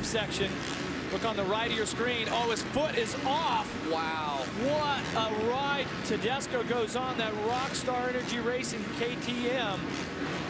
section. Look on the right of your screen. Oh, his foot is off. Wow. What a ride Tedesco goes on, that Rockstar Energy Racing KTM.